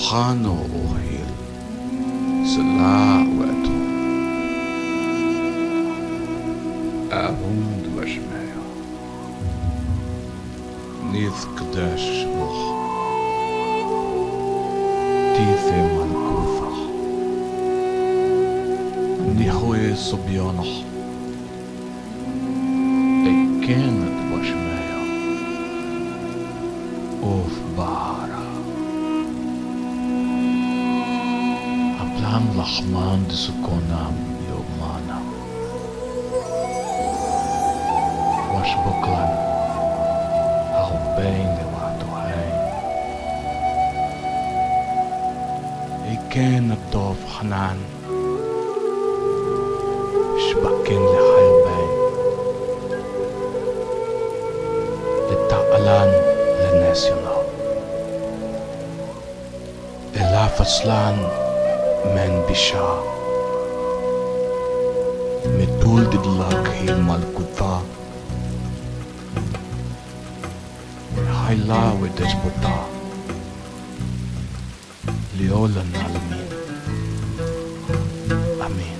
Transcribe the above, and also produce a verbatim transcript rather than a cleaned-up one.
Chano ohil, Salah weto, Arund vashmeya, Nith kadesh moch, Tife malkufach, Nihoe sobionach, Ekenet vashmeya, Of Bahara. Aplan lachman de sukonam yomana. Washboklan, al been de wato heen. Ik ken het dof hanan. Shbaken le hailbeen. Le ta'alan le national. Elafaslan men bisha. Metul didlak hi malkuta. Haila wedesbota. Liolan alamin. Amin.